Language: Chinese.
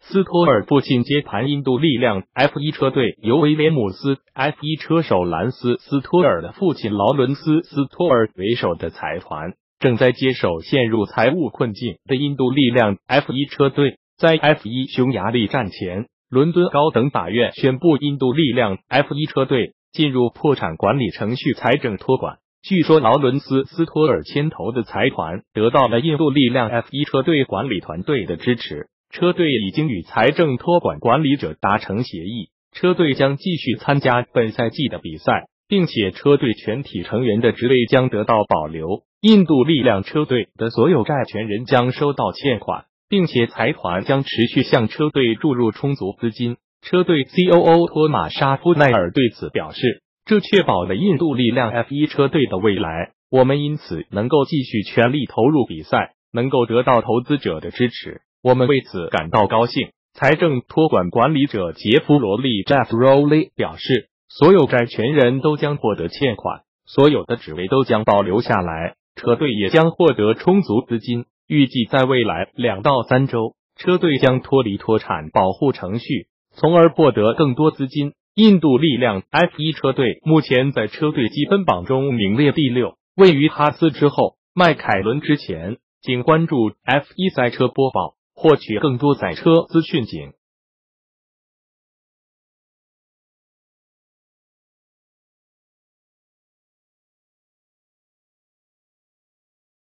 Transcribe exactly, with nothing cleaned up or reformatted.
斯托尔父亲接盘印度力量 F 一 车队，由威廉姆斯 F 一 车手兰斯·斯托尔的父亲劳伦斯·斯托尔为首的财团，正在接手陷入财务困境的印度力量 F 一 车队。在 F 一 匈牙利站前，伦敦高等法院宣布印度力量 F 一 车队进入破产管理程序，财政托管。据说劳伦斯·斯托尔牵头的财团得到了印度力量 F 一 车队管理团队的支持。车队已经与财政托管管理者达成协议，车队将继续参加本赛季的比赛，并且车队全体成员的职位将得到保留。印度力量车队的所有债权人将收到欠款，并且财团将持续向车队注入充足资金。车队 C O O 托马沙夫奈尔对此表示，这确保了印度力量 F 一 车队的未来，我们因此能够继续全力投入比赛，能够得到投资者的支持。我们为此感到高兴。财政托管管理者杰夫罗利 Jeff Rowley 表示，所有债权人都将获得欠款，所有的职位都将保留下来，车队也将获得充足资金。预计在未来两到三周，车队将脱离脱产保护程序，从而获得更多资金。印度力量 F 一 车队目前在车队积分榜中名列第六，位于哈斯之后，迈凯伦之前。请关注 F 一 赛车播报，获取更多赛车资讯。请